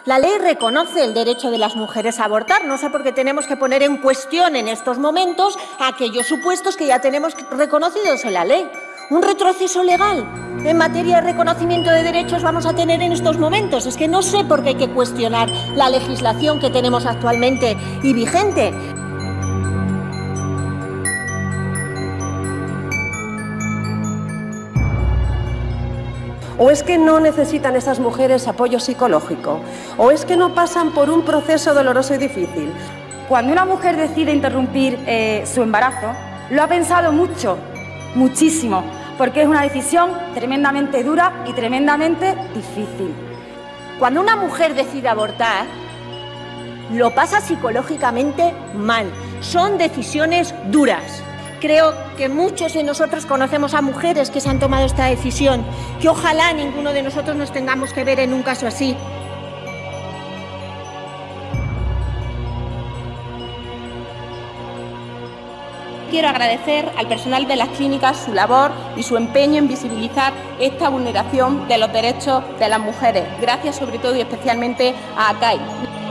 La ley reconoce el derecho de las mujeres a abortar. No sé por qué tenemos que poner en cuestión en estos momentos aquellos supuestos que ya tenemos reconocidos en la ley. ¿Un retroceso legal en materia de reconocimiento de derechos vamos a tener en estos momentos? Es que no sé por qué hay que cuestionar la legislación que tenemos actualmente y vigente. ¿O es que no necesitan esas mujeres apoyo psicológico? ¿O es que no pasan por un proceso doloroso y difícil? Cuando una mujer decide interrumpir su embarazo, lo ha pensado mucho, muchísimo, porque es una decisión tremendamente dura y tremendamente difícil. Cuando una mujer decide abortar, lo pasa psicológicamente mal. Son decisiones duras. Creo que muchos de nosotros conocemos a mujeres que se han tomado esta decisión, que ojalá ninguno de nosotros nos tengamos que ver en un caso así. Quiero agradecer al personal de las clínicas su labor y su empeño en visibilizar esta vulneración de los derechos de las mujeres. Gracias sobre todo y especialmente a ACAI.